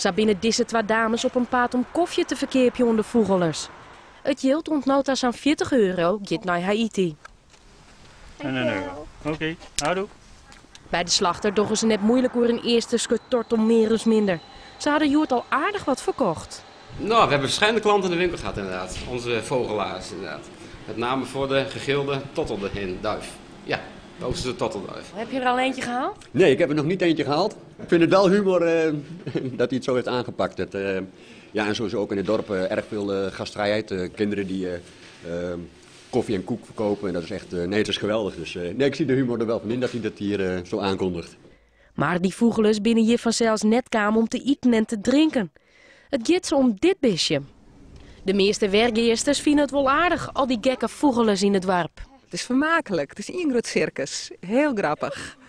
Zo binnen deze twee dames op een paard om koffie te verkeerpje onder vogelers. Het yield ontnota zo'n €40 gaat naar Haiti. En €1. Oké, houdoe. Bij de slachter doggen ze net moeilijk voor een eerste schut tortel meer minder. Ze hadden Joert al aardig wat verkocht. Nou, we hebben verschillende klanten in de winkel gehad inderdaad. Onze vogelaars inderdaad. Met name voor de gegilde tottelde in Duif. Ja, de Oosterse tottelduif. Heb je er al eentje gehaald? Nee, ik heb er nog niet eentje gehaald. Ik vind het wel humor dat hij het zo heeft aangepakt. Ja, en zo is ook in het dorp erg veel gastvrijheid. Kinderen die koffie en koek verkopen. En dat is echt, nee, het is geweldig. Dus nee, ik zie de humor er wel van in dat hij dat hier zo aankondigt. Maar die vogelers binnen hier vanzelfs net kwamen om te eten en te drinken. Het gaat ze om dit bisje. De meeste werkgeesters vinden het wel aardig, al die gekke vogelers in het dorp. Het is vermakelijk, het is een groot circus. Heel grappig.